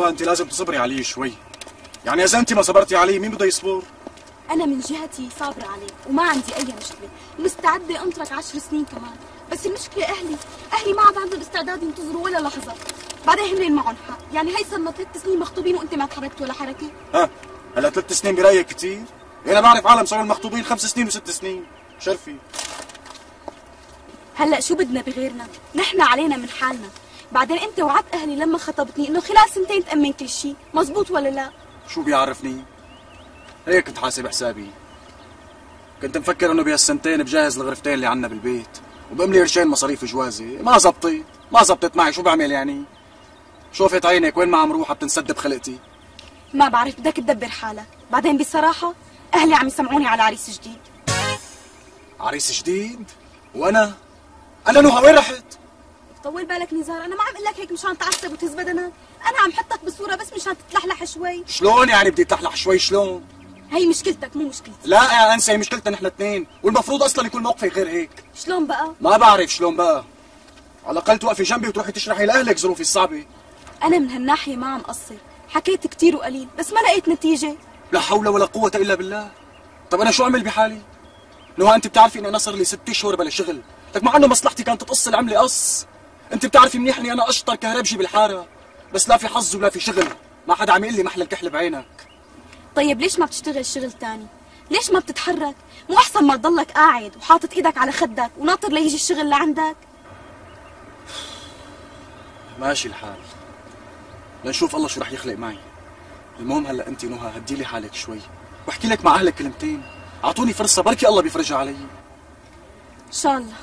نهى انت لازم تصبري علي شوي. يعني اذا انت ما صبرتي علي مين بده يصبر؟ انا من جهتي صابره عليك وما عندي اي مشكله، ومستعده انطرك 10 سنين كمان، بس المشكله اهلي ما عاد عندهم استعداد ينتظروا ولا لحظه. بعدين هن معهم حق، يعني هي صرنا 3 سنين مخطوبين وانت ما تحركت ولا حركه. هلا 3 سنين برايك كثير؟ انا بعرف عالم صاروا المخطوبين 5 سنين و6 سنين. شرفي هلا شو بدنا بغيرنا؟ نحن علينا من حالنا. بعدين انت وعدت اهلي لما خطبتني انه خلال 2 سنين تامن كل شيء، مزبوط ولا لا؟ شو بيعرفني؟ هيك كنت حاسب حسابي. كنت مفكر انه بهالسنتين بجهز الغرفتين اللي عنا بالبيت وبأملي قرشين مصاريف جوازي. ما زبطت معي. شو بعمل يعني؟ شوفت عينك وين ما عم روح بتنسد بخلقتي. ما بعرف، بدك تدبر حالك. بعدين بصراحه اهلي عم يسمعوني على عريس جديد. عريس جديد؟ وانا نهى وين رحت؟ طول بالك نزار، انا ما عم اقول لك هيك مشان تعصب وتهز بدنك، انا عم حطك بصوره بس مشان تتلحلح شوي. شلون يعني بدي اتلحلح شوي؟ شلون؟ هي مشكلتك مو مشكلتي. لا يا انسه، هي مشكلتنا نحن اثنين، والمفروض اصلا يكون موقفي غير هيك. شلون بقى؟ ما بعرف شلون بقى. على الاقل توقفي جنبي وتروحي تشرحي لاهلك ظروفي الصعبه. انا من هالناحيه ما عم قصر، حكيت كثير وقليل بس ما لقيت نتيجه. لا حول ولا قوه الا بالله. طب انا شو اعمل بحالي؟ نهى انت بتعرفي اني انا صار لي 6 اشهر بلا شغل، لك مع انه مصلحتي كانت تقص العمله قص. انت بتعرفي منيح اني انا اشطر كهربجي بالحاره، بس لا في حظ ولا في شغل، ما حدا عم يقول لي محل الكحل بعينك. طيب ليش ما بتشتغل شغل ثاني؟ ليش ما بتتحرك؟ مو احسن ما تضلك قاعد وحاطط ايدك على خدك وناطر ليجي الشغل لعندك؟ ماشي الحال، لنشوف الله شو رح يخلق معي. المهم هلا انت نهى هدي لي حالك شوي واحكي لك مع اهلك كلمتين، اعطوني فرصه بركي الله بيفرجها علي. ان شاء الله.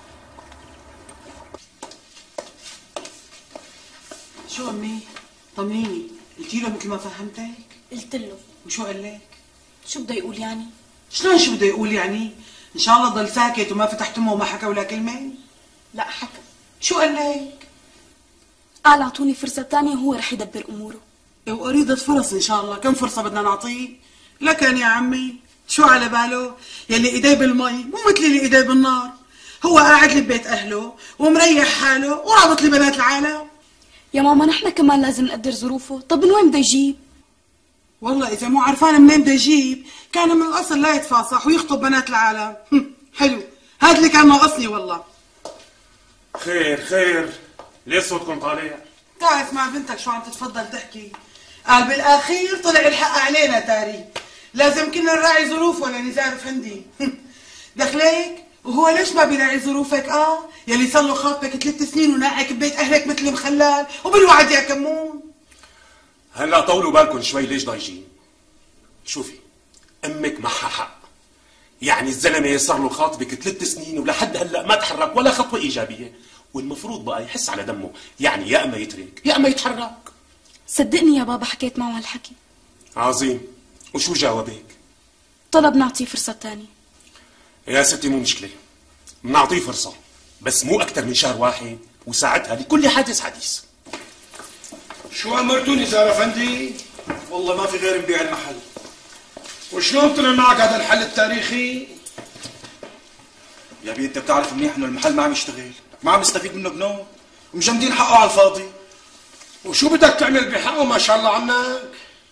شو امي؟ طمنيني، قلتي له مثل ما فهمتك؟ قلت له. وشو قال لك؟ شو بده يقول يعني؟ شلون شو بده يقول يعني؟ ان شاء الله ضل ساكت وما فتح تمه وما حكى ولا كلمه؟ لا حكى. شو قال لك؟ قال اعطوني فرصه ثانيه وهو رح يدبر اموره. وأريدة فرص ان شاء الله، كم فرصه بدنا نعطيه؟ لكن يا عمي شو على باله؟ يلي ايديه بالمي مو مثل اللي ايديه بالنار. هو قاعد لي ببيت اهله ومريح حاله ورابط لي بنات العالم. يا ماما نحن كمان لازم نقدر ظروفه، طب من وين بده يجيب؟ والله اذا مو عرفان منين بده يجيب كان من الاصل لا يتفاصح ويخطب بنات العالم. حلو، هذا اللي كان ناقصني والله. خير ليش صوتكم طالع؟ تعرف مع بنتك شو عم تتفضل تحكي؟ قال بالاخير طلع الحق علينا تاري، لازم كنا نراعي ظروفه لنزار افندي. دخليك وهو ليش ما بيراعي ظروفك؟ يلي صار له خاطبك 3 سنين وناعك ببيت اهلك مثل المخلال وبالوعد يا كمون. هلا طولوا بالكم شوي، ليش ضايجين؟ شوفي امك معها حق، يعني الزلمه صار له خاطبك 3 سنين ولحد هلا ما تحرك ولا خطوه ايجابيه، والمفروض بقى يحس على دمه، يعني يا اما يترك يا اما يتحرك. صدقني يا بابا حكيت معه هالحكي. عظيم، وشو جاوبك؟ طلب نعطيه فرصه ثانيه. يا ستي مو مشكله، بنعطيه فرصه بس مو اكثر من شهر واحد، وساعتها لكل حادث حديث. شو امرتوني نزار افندي؟ والله ما في غير نبيع المحل. وشلون طلع معك هذا الحل التاريخي؟ يا بي انت بتعرف منيح انه المحل ما عم يشتغل، ما عم يستفيد منه بنوم، ومجمدين حقه على الفاضي. وشو بدك تعمل بحقه ما شاء الله عنك؟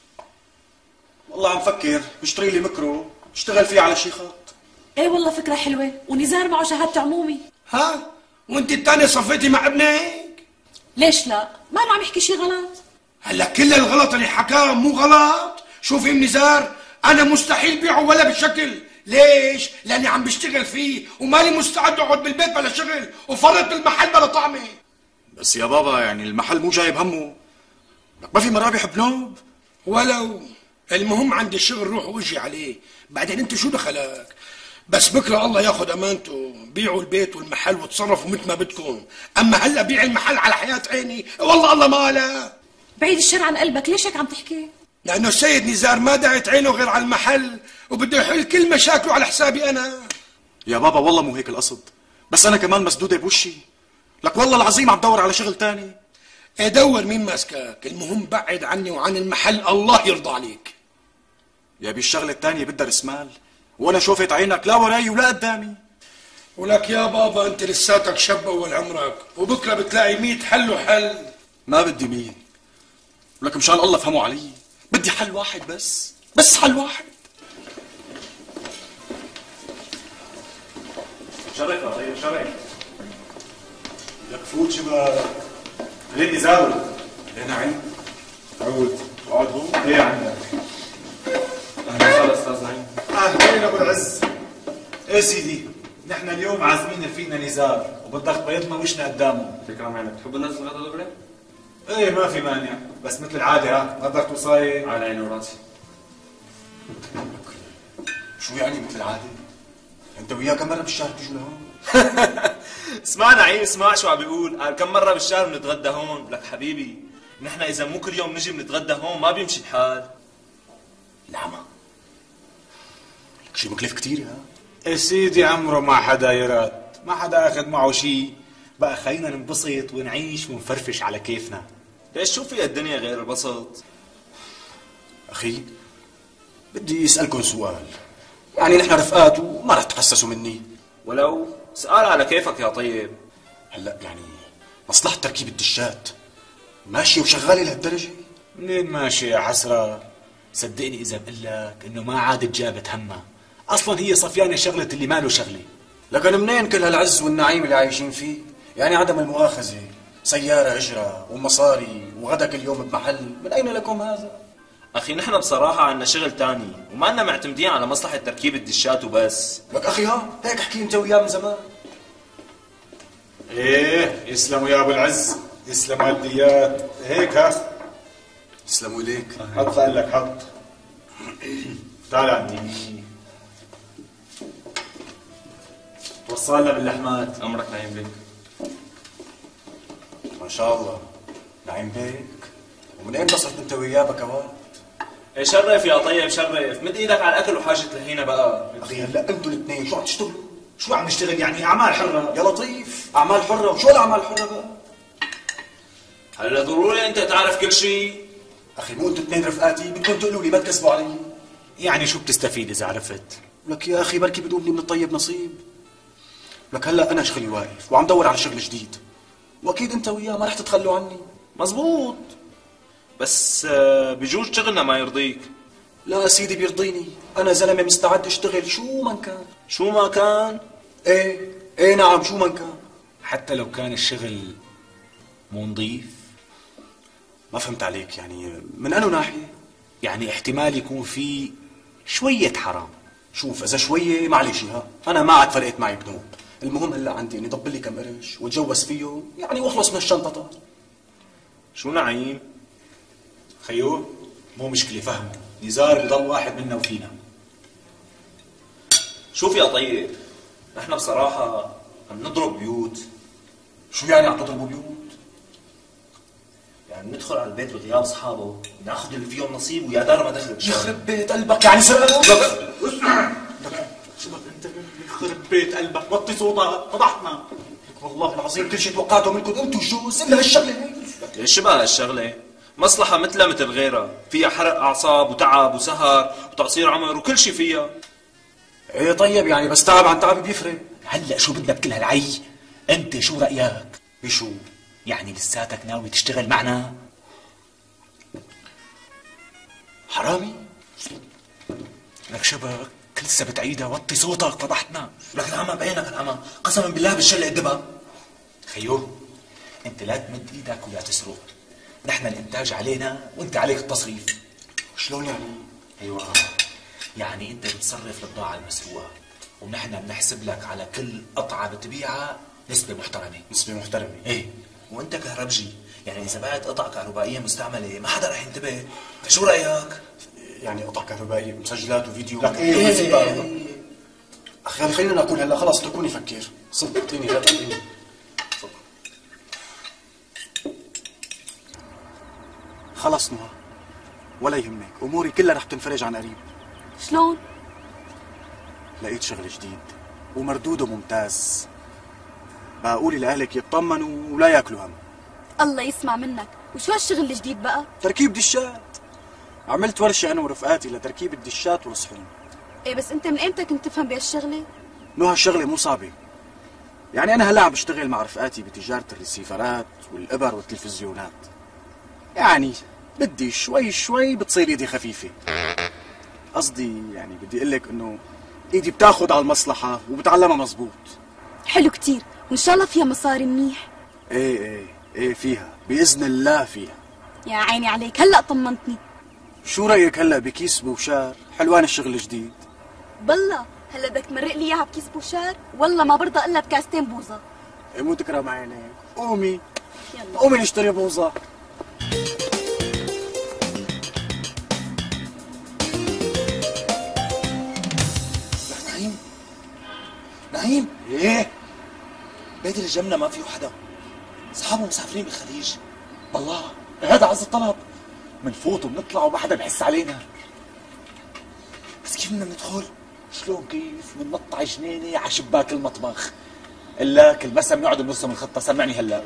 والله عم فكر بشتري لي ميكرو اشتغل فيه على شي خط. ايه والله فكره حلوه، ونزار معه شهاده عمومي. ها؟ وانت الثانية صفيتي مع ابنك؟ ليش لا؟ ما له عم يحكي شي غلط. هلا كل الغلط اللي حكاه مو غلط. شوفي نزار، انا مستحيل بيعه ولا بشكل. ليش؟ لاني عم بشتغل فيه وماني مستعد اقعد بالبيت بلا شغل وفرط بالمحل بلا طعمه. بس يا بابا يعني المحل مو جايب همه، لك ما في مرابح بنوب. ولو المهم عندي الشغل روح واجي عليه، بعدين انت شو دخلك؟ بس بكره الله ياخذ امانته، بيعوا البيت والمحل وتصرفوا مثل ما بدكم، اما هلا بيع المحل على حياة عيني والله الله ما لا. بعيد الشر عن قلبك، ليش هيك عم تحكي؟ لانه السيد نزار ما دعت عينه غير على المحل وبده يحل كل مشاكله على حسابي انا. يا بابا والله مو هيك القصد، بس انا كمان مسدوده بوشي، لك والله العظيم عم دور على شغل تاني. دور مين ماسكك، المهم بعد عني وعن المحل الله يرضى عليك. يا بي الشغله الثانيه بدها راس مال، وانا شوفت عينك لا وراي ولا قدامي. ولك يا بابا انت لساتك شاب اول عمرك، وبكره بتلاقي 100 حل وحل. ما بدي 100، ولك مشان الله فهموا علي، بدي حل واحد بس حل واحد. شرف يا طيب شرف. لك فوت شباب. ليه نزار؟ ليه نعيم؟ عود اقعد هون. ايه عندك؟ اهلا وسهلا استاذ نعيم. اهلين ابو العز. ايه سيدي، نحن اليوم عازمين رفيقنا نزار وبدك تبيضنا وشنا قدامه. فكرة معنا، بتحب ننزل غدا دغري؟ ايه ما في مانع، بس مثل العاده ها غدرت وصاير. على عيني وراسي. شو يعني مثل العاده؟ انت وياه كم مره بالشهر تيجوا لهون؟ اسمع نعيم، اسمع شو عم بيقول، قال كم مرة بالشهر بنتغدى هون، لك حبيبي نحن إذا مو كل يوم نجي بنتغدى هون ما بيمشي الحال. العمى لك شي مكلف كثير ها؟ ايه سيدي عمره ما حدا يراد، ما حدا اخذ معه شيء، بقى خلينا ننبسط ونعيش ونفرفش على كيفنا. ليش شو في الدنيا غير البسط؟ اخي بدي اسالكم سؤال، يعني نحن رفقات وما رح تحسسوا مني. ولو سؤال على كيفك يا طيب. هلا يعني مصلحة تركيب الدشات ماشية وشغالة لهالدرجة؟ منين ماشي يا حسرة؟ صدقني اذا بقول لك انه ما عادت جابت همها، اصلا هي صفيانة شغلة اللي ما له شغلة. لكن منين كل هالعز والنعيم اللي عايشين فيه؟ يعني عدم المؤاخذة سيارة اجرة ومصاري وغدا كل يوم بمحل، من اين لكم هذا؟ أخي نحن بصراحة عنا شغل تاني وما لنا معتمدين على مصلحة تركيب الدشات وبس. لك اخي ها هيك حكي انت وياه من زمان. ايه يسلموا يا ابو العز، يسلموا الديات، هيك ها. يسلموا اليك. حط لك حط. تعال عندي. وصلنا باللحمات. أمرك نعيم بك. ما شاء الله نعيم بيك، ومن اين بصرت انت وياه بكوات؟ إيه شرف يا طيب شرف، مد ايدك على الأكل وحاجة لهينا بقى. اخي هلا انتوا الاثنين شو عم تشتغلوا؟ شو عم نشتغل يعني؟ اعمال حرة يا لطيف، اعمال حرة، وشو الاعمال الحرة بقى؟ هلا ضروري أنت تعرف كل شيء؟ اخي مو انتوا اثنين رفقاتي بدكم تقولوا لي ما تكذبوا علي؟ يعني شو بتستفيد اذا عرفت؟ لك يا اخي بركي بدوبني من الطيب نصيب. لك هلا انا شغلي واقف وعم دور على شغل جديد، واكيد انت وياه ما رح تتخلوا عني. مزبوط، بس بجوز شغلنا ما يرضيك. لا سيدي بيرضيني، انا زلمه مستعد اشتغل شو ما كان. شو ما كان؟ ايه نعم شو ما كان. حتى لو كان الشغل مو نظيف؟ ما فهمت عليك، يعني من انو ناحيه؟ يعني احتمال يكون في شوية حرام. شوف اذا شويه معلش ها، انا ما عاد فرقت معي بنوب، المهم هلا عندي اني ضب لي كم قرش واتجوز فيه يعني واخلص من الشنطه. شو نعيم؟ خيو مو مشكلة فهمه، نزار بضل واحد منا وفينا. شوف يا طيب، نحن بصراحة عم نضرب بيوت. شو يعني عم تضربوا بيوت؟ يعني ندخل على البيت بغياب اصحابه، ناخذ اللي فيهم نصيب ويا دار ما دخل. يخرب بيت قلبك، يعني سرقوا؟ شباب انت يخرب بيت قلبك، وطي صوتك فضحتنا. والله العظيم كل شيء توقعته منكم انتم الجوز الا هالشغله هي. ليش بقى هالشغلة؟ مصلحة مثلها مثل غيرها، فيها حرق أعصاب وتعب وسهر وتقصير عمر وكل شيء فيها. ايه طيب يعني بس تعب عن تعب بيفرق. هلا شو بدنا بكل هالعي؟ انت شو رأيك؟ بشو؟ يعني لساتك ناوي تشتغل معنا؟ حرامي؟ لك شبك لسه بتعيدها، وطي صوتك فضحتنا. لك العمى بعينك العمى، قسما بالله بالشلة قدبها. خيو انت لا تمد ايدك ولا تسرق، نحن الانتاج علينا وانت عليك التصريف. شلون يعني؟ ايوه يعني انت بتصرف البضاعة المسروقة ونحن بنحسب لك على كل قطعة بتبيعها نسبة محترمة. نسبة محترمة؟ ايه. وانت كهربجي، يعني اذا بعت قطعة كهربائية مستعملة ما حدا رح ينتبه، شو رأيك؟ يعني قطع كهربائية مسجلات وفيديو؟ لك ايه اخي خلينا ناكل هلا، خلص اتركوني افكر. صب اعطيني هات اعطيني. خلص نهى، ولا يهمك، اموري كلها رح تنفرج عن قريب. شلون؟ لقيت شغل جديد ومردوده ممتاز، بقولي لاهلك يطمنوا ولا ياكلوا هم. الله يسمع منك، وشو هالشغل الجديد بقى؟ تركيب دشات، عملت ورشة انا ورفقاتي لتركيب الدشات والصحون. ايه بس انت من امتى كنت تفهم بهالشغله؟ نهى الشغلة مو صعبة، يعني انا هلا عم بشتغل مع رفقاتي بتجارة الريسيفرات والابر والتلفزيونات، يعني بدي شوي شوي بتصير ايدي خفيفة. قصدي يعني بدي اقول لك انه ايدي بتاخد على المصلحة وبتعلمها مزبوط. حلو كتير، وان شاء الله فيها مصاري منيح. ايه فيها بإذن الله فيها. يا عيني عليك، هلأ طمنتني. شو رأيك هلأ بكيس بوشار؟ حلوان الشغل الجديد. بالله هلا بدك تمرق لي اياها بكيس بوشار؟ والله ما برضى الا بكاستين بوظه. مو تكرم عينيك، قومي يلا قومي نشتري بوظة. نعيم نعيم، ايه بيت اللي جنبنا ما فيه حدا، اصحابه مسافرين بالخليج. والله هذا عز الطلب، منفوت وبنطلع وما حدا بحس علينا. بس كيف بدنا ندخل؟ شلون كيف؟ بننط على جنينة على شباك المطبخ. الا كل مسا بنقعد بنرسم الخطة. سمعني هلا.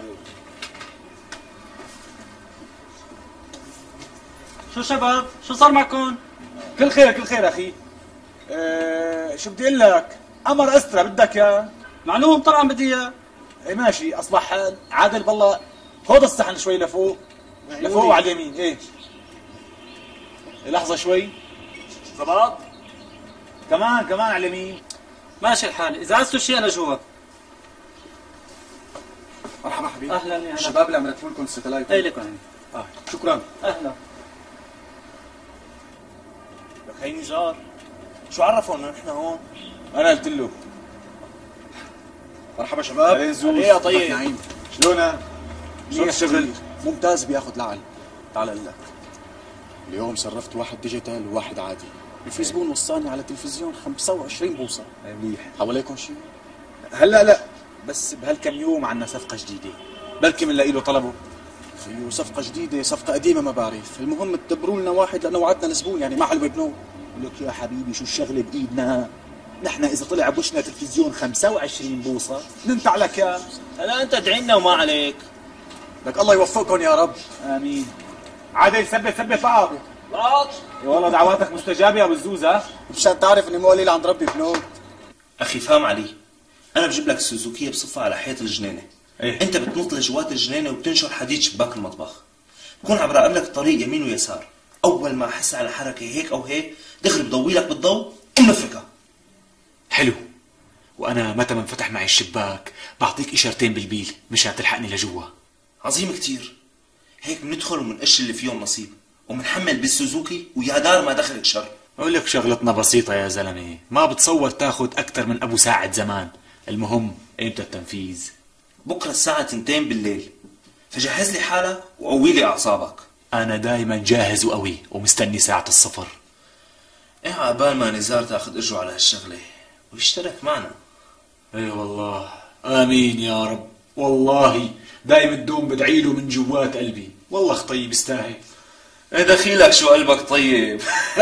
شو شباب؟ شو صار معكم؟ كل خير كل خير اخي. شو بدي اقول لك؟ قمر استرا بدك يا؟ معلوم طبعا بدي اياه. ماشي اصبح عادل. بالله خذ الصحن شوي لفوق لفوق وعلى اليمين. ايه لحظة شوي. زباط كمان على اليمين. ماشي الحال، اذا عزتوا شيء انا جوا. مرحبا حبيبي. اهلا يا هلا. الشباب اللي عم يرتبوا لكم الستلايت. اي لكم يعني. شكرا. اهلا. لك هي نزار، شو عرفوا انه نحن هون؟ انا قلت له. مرحبا شباب. ايه زوز. ايه يا طيب. نعيم شلونك؟ شلون الشغل؟ ممتاز بياخذ لعل. تعال اقول لك، اليوم صرفت واحد ديجيتال وواحد عادي. في زبون وصاني على التلفزيون 25 بوصة. مليح. حواليكم شيء؟ هلا لا، بس بهالكم يوم عنا صفقة جديدة، بلكي بنلاقي له طلبه. خيو صفقة جديدة صفقة قديمة ما بعرف. المهم تدبروا لنا واحد لأنه وعدنا الزبون يعني ما حلوة بنو. لك يا حبيبي شو الشغلة بإيدنا؟ نحن إذا طلع بوشنا تلفزيون 25 بوصة ننتع لك يا. هلا انت ادعي لنا وما عليك. لك الله يوفقكم يا رب. آمين. عادل ثبت بعض. بعض. والله دعواتك مستجابة يا ابو الزوز. ها مشان تعرف اني مو قليل عند ربي بنوت. اخي فهم علي، انا بجيب لك السوزوكية بصفها على حيط الجنينة. إيه؟ انت بتنط لجوات الجنينة وبتنشر حديد شباك المطبخ. بكون عم براقب لك الطريق يمين ويسار، اول ما احس على حركة هيك او هيك دغري بضوي لك بالضوء ومنفركها. حلو. وأنا متى ما انفتح معي الشباك بعطيك إشارتين بالبيل مشان تلحقني لجوا. عظيم كتير. هيك بندخل ومنقش اللي فيهم نصيب ومنحمل بالسوزوكي ويا دار ما دخلك شر. أقول لك شغلتنا بسيطة يا زلمة، ما بتصور تاخد أكتر من أبو ساعة زمان. المهم إمتى التنفيذ؟ بكرة الساعة 2 بالليل، فجهز لي حالك وقوي لي أعصابك. أنا دايما جاهز وقوي ومستني ساعة الصفر. إيه عبال ما نزار تاخد إجره على هالشغلة ويشترك معنا. اي والله امين يا رب. والله دايم الدوم بدعيله من جوات قلبي. والله خطيب يستاهل. إيه دخيلك شو قلبك طيب.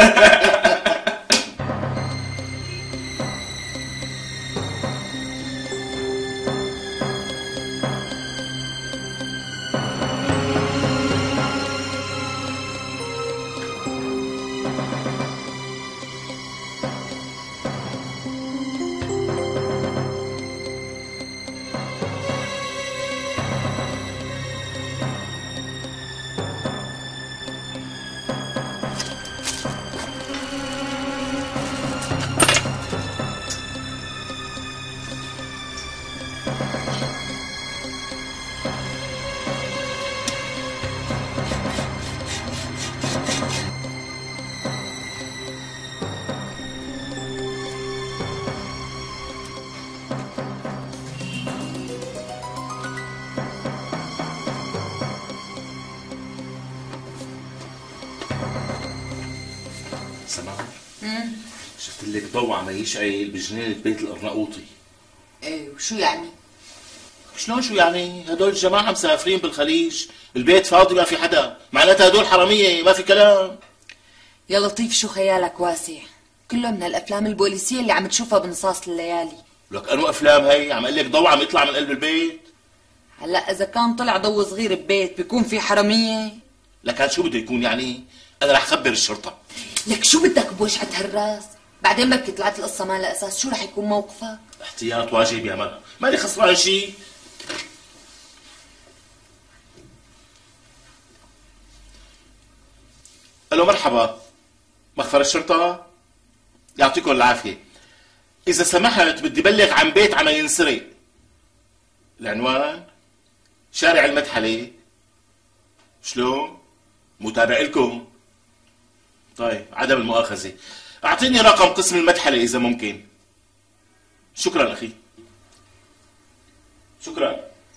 سماح شفت لك ضوء عم يشعل بجنينة بيت القرناقوطي. ايه وشو يعني؟ شلون شو يعني؟ هدول الجماعة مسافرين بالخليج، البيت فاضي ما في حدا، معناتها هدول حرامية ما في كلام. يا لطيف شو خيالك واسع، كله من هالافلام البوليسية اللي عم تشوفها بنصاص الليالي. لك انو افلام هي؟ عم اقول لك ضوء عم يطلع من قلب البيت. هلا اذا كان طلع ضو صغير ببيت بيكون في حرامية؟ لك هاد شو بده يكون يعني؟ انا رح خبر الشرطة. لك شو بدك بوجعة هالراس؟ بعدين بركي طلعت القصة ما لها اساس، شو رح يكون موقفك؟ احتياط واجب يا مان، ماني خسران شيء. الو مرحبا، مخفر الشرطة؟ يعطيكم العافية. إذا سمحت بدي بلغ عن بيت عم ينسرق. العنوان شارع المدحلة. شلون؟ متابع لكم. طيب عدم المؤاخذة، أعطيني رقم قسم المدحلة إذا ممكن. شكرا أخي، شكرا.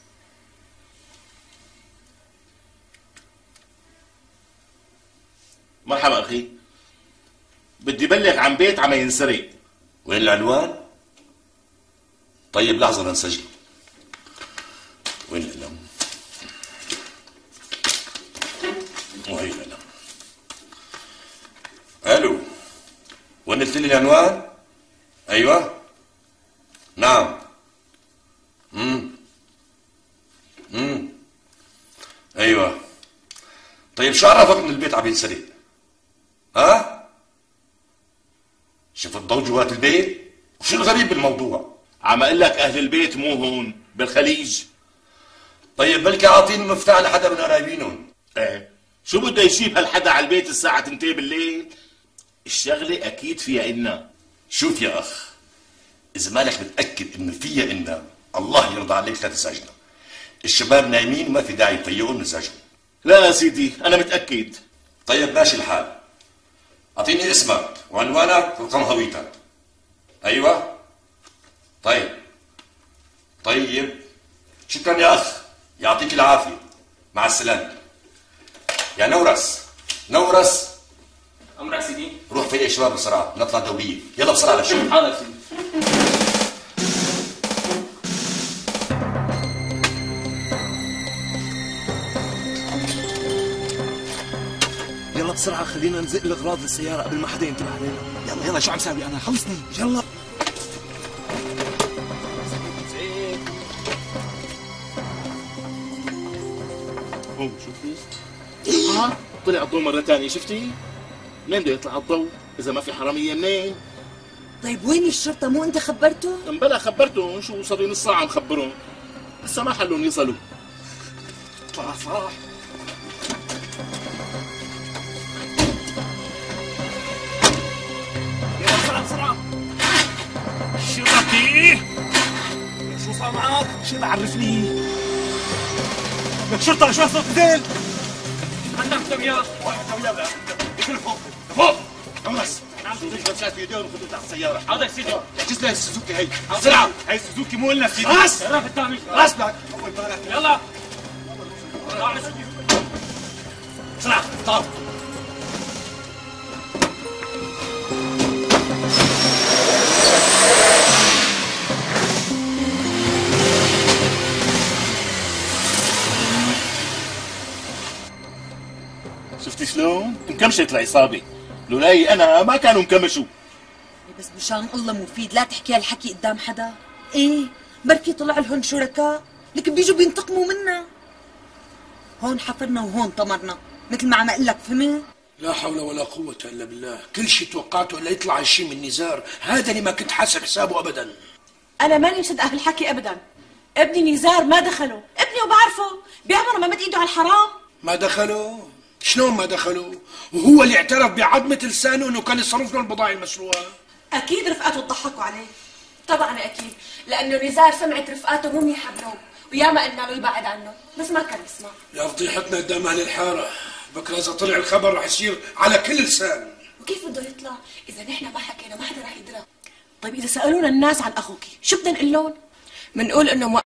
مرحبا أخي، بدي بلغ عن بيت عم ينسرق. وين العنوان؟ طيب لحظة لنسجل. وين القلم؟ وهي القلم. الو، وين قلت لي العنوان؟ ايوه نعم. ايوه. طيب شو عرفك ان البيت عم ينسرق؟ ها؟ شفت ضوء جوات البيت؟ وشو الغريب بالموضوع؟ عم اقول لك اهل البيت مو هون بالخليج. طيب بلكي عاطين مفتاح لحدا من قرايبينهم. ايه، شو بده يجيب هالحدا على البيت الساعة 2 بالليل؟ الشغلة اكيد فيها إنا. شوف يا اخ، اذا مالك متأكد انه فيها إنا، الله يرضى عليك لا تزعجنا. الشباب نايمين وما في داعي يفيقوا نزعجهم. لا يا سيدي انا متأكد. طيب ماشي الحال. اعطيني اسمك وعنوانك ورقم هويتك. ايوه. طيب شكرا يا اخ، يعطيك العافيه، مع السلامه. يا نورس امرك سيدي. روح فيق شباب بسرعه، نطلع دوبيه، يلا بسرعه للشغل. حاضر سيدي. يلا بسرعة خلينا نزق الأغراض للسيارة قبل ما حدا ينتبه علينا. يلا شو عم ساوي أنا؟ خلصني يلا. هون شوفي. طلع الضوء مرة ثانية، شفتي؟ منين بده يطلع الضوء؟ إذا ما في حرامية منين؟ طيب وين الشرطة؟ مو أنت خبرته؟ بلا خبرتهم، شو صار لي نص ساعة مخبرهم. لسه ما حلهم يصلوا. صح. بسرعة. شرطي شو صار معك؟ شو بعرفني؟ لك شرطة شو صرت زين؟ عندك وياه. واحد وياه يكون فوق. خلص. نعم بدي شايف ايديهم وخذوا تحت السيارة. حاضر سيدي. احجز لها السوزوكي هي. بسرعة. هي السوزوكي مو لنا سيدي. بس. راح الثاني. بس لك. يلا. بسرعة. طار. شفتي شلون؟ انكمشت العصابة. لولاي أنا ما كانوا انكمشوا. بس مشان الله مفيد لا تحكي هالحكي قدام حدا. ايه بركي طلع لهم شركاء، لك بيجوا بينتقموا منا. هون حفرنا وهون طمرنا، مثل ما عم اقول لك، فهمت؟ لا حول ولا قوة إلا بالله. كل شيء توقعته إلا يطلع هالشيء من نزار. هذا اللي ما كنت حاسب حسابه أبدا. انا ماني مصدقه بالحكي ابدا. ابني نزار ما دخلوا، ابني وبعرفه بعمره ما مد ايده على الحرام. ما دخلوا؟ شلون ما دخلوا؟ وهو اللي اعترف بعظمة لسانه انه كان يصرف له البضائع المسروقة. اكيد رفقاته ضحكوا عليه. طبعا اكيد، لانه نزار سمعت رفقاته مو منيحه بنوم، وياما قلنا له يبعد عنه بس ما كان يسمع. يا فضيحتنا قدام اهل الحارة، بكره اذا طلع الخبر رح يصير على كل لسان. وكيف بده يطلع اذا نحن ما حكينا؟ ما حدا رح يدرى. طيب اذا سالونا الناس عن اخوك شو بدنا نقول لهم؟ بنقول انه